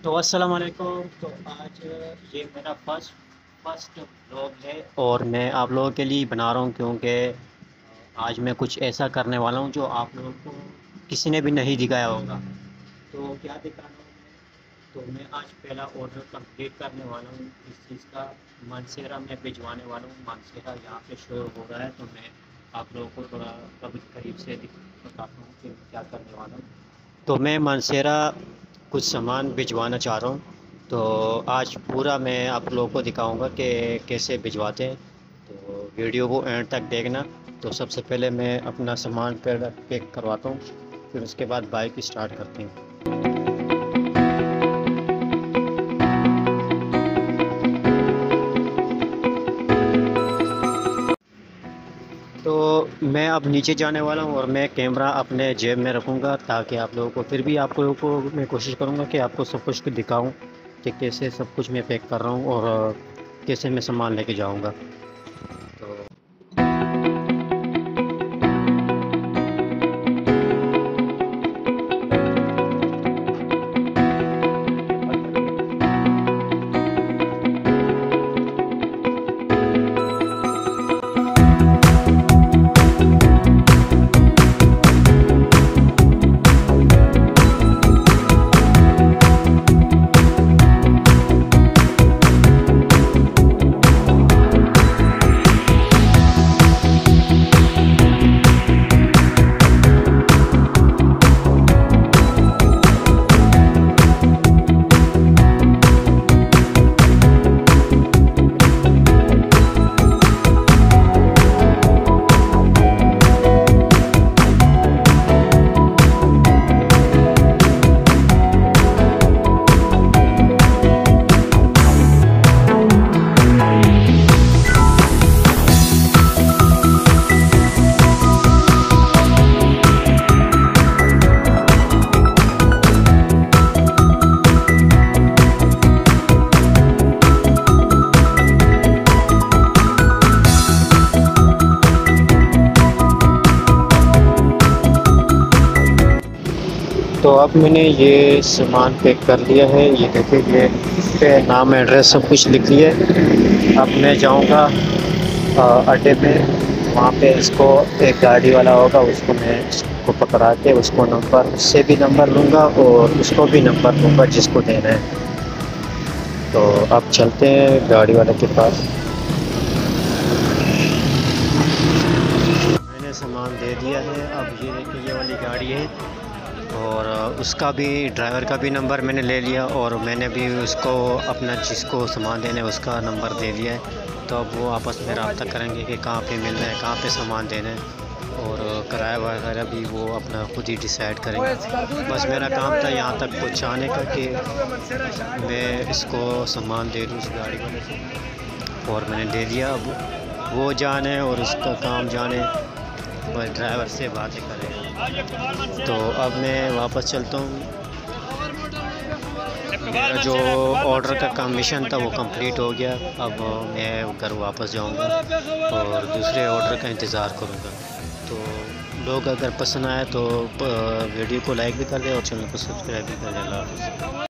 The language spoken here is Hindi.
तो अस्सलाम वालेकुम। तो आज ये मेरा फर्स्ट व्लॉग है और मैं आप लोगों के लिए बना रहा हूँ क्योंकि आज मैं कुछ ऐसा करने वाला हूँ जो आप लोगों को किसी ने भी नहीं दिखाया होगा। तो क्या दिखाना हूँ मैं? तो मैं आज पहला ऑर्डर कंप्लीट करने वाला हूँ इस चीज़ का। मानसेरा में भिजवाने वाला हूँ। मानसेरा यहाँ पे शो हो रहा है, तो मैं आप लोगों को थोड़ा कभी करीब से बताता हूँ कि मैं क्या करने वाला हूँ। तो मैं मानसेरा कुछ सामान भिजवाना चाह रहा हूँ। तो आज पूरा मैं आप लोगों को दिखाऊंगा कि कैसे भिजवाते हैं। तो वीडियो को एंड तक देखना। तो सबसे पहले मैं अपना सामान पैक करवाता हूँ, फिर उसके बाद बाइक स्टार्ट करते हैं। तो मैं अब नीचे जाने वाला हूँ और मैं कैमरा अपने जेब में रखूँगा ताकि आप लोगों को फिर भी आप लोगों को मैं कोशिश करूँगा कि आपको सब कुछ दिखाऊँ कि कैसे सब कुछ मैं पैक कर रहा हूँ और कैसे मैं सामान लेके जाऊँगा। तो तो अब मैंने ये सामान पैक कर लिया है। ये देखिए, ये इस पे नाम एड्रेस सब कुछ लिख लिया है। अब मैं जाऊंगा अड्डे पे। वहाँ पे इसको एक गाड़ी वाला होगा, उसको मैं इसको पकड़ा के उसको नंबर, उससे भी नंबर लूँगा और उसको भी नंबर लूँगा जिसको देना है। तो अब चलते हैं गाड़ी वाले के पास। मैंने सामान दे दिया है। अब ये देखिए, ये वाली गाड़ी है और उसका भी, ड्राइवर का भी नंबर मैंने ले लिया और मैंने भी उसको अपना जिसको सामान देना है उसका नंबर दे दिया है। तो अब वो आपस में रब्ता करेंगे कि कहाँ पे मिलना है, कहाँ पे सामान देना है और किराया वगैरह भी वो अपना खुद ही डिसाइड करेंगे। बस मेरा काम था यहाँ तक पहुँचाने का कि मैं इसको सामान दे दूँ उस गाड़ी को, और मैंने दे दिया। अब वो जाने और उसका काम जाने, बस ड्राइवर से बातें करें। तो अब मैं वापस चलता हूँ। मेरा जो ऑर्डर का कमीशन था वो कंप्लीट हो गया। अब मैं घर वापस जाऊँगा और दूसरे ऑर्डर का इंतज़ार करूँगा। तो लोग अगर पसंद आए तो वीडियो को लाइक भी कर दें और चैनल को सब्सक्राइब भी कर दें। अल्लाह हाफ़िज़।